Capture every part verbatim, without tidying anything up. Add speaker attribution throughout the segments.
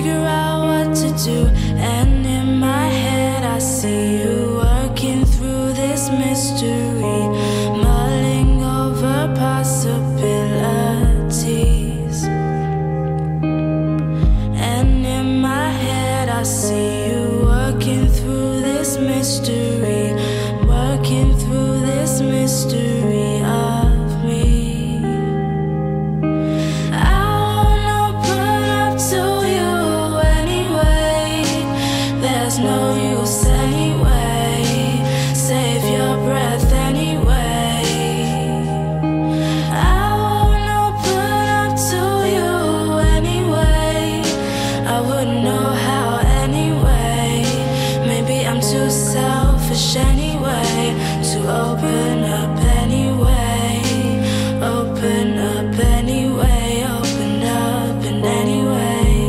Speaker 1: figure out what to do. And in my head I see you working through this mystery, mulling over possibilities. And in my head I see you working through this mystery, working through this mystery of me. There's no use anyway, save your breath anyway. I won't open up to you anyway. I wouldn't know how anyway. Maybe I'm too selfish anyway to open up anyway. Open up anyway, open up and anyway.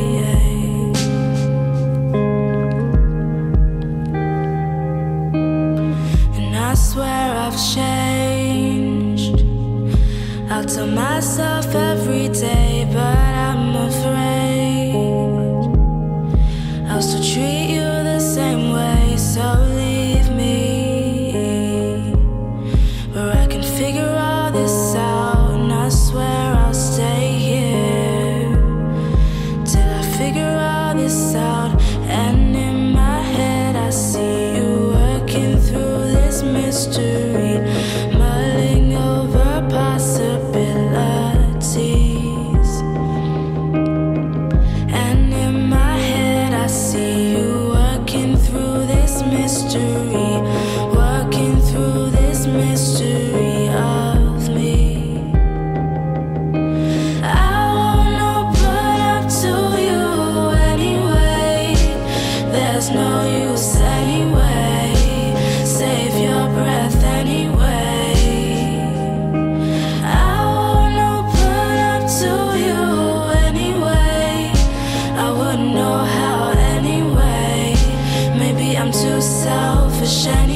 Speaker 1: I swear I've changed. I'll tell myself every day, but I'm afraid I'll still treat you the same way. So leave me where I can figure all this out, and I swear I'll stay here till I figure all this out. And in my head I see you working through this mystery, mulling over possibilities. And in my head I see you working through this mystery, working through this mystery of me. I won't open up to you anyway. There's no use anyway, save your breath anyway. I won't open up to you anyway. I wouldn't know how anyway. Maybe I'm too selfish anyway.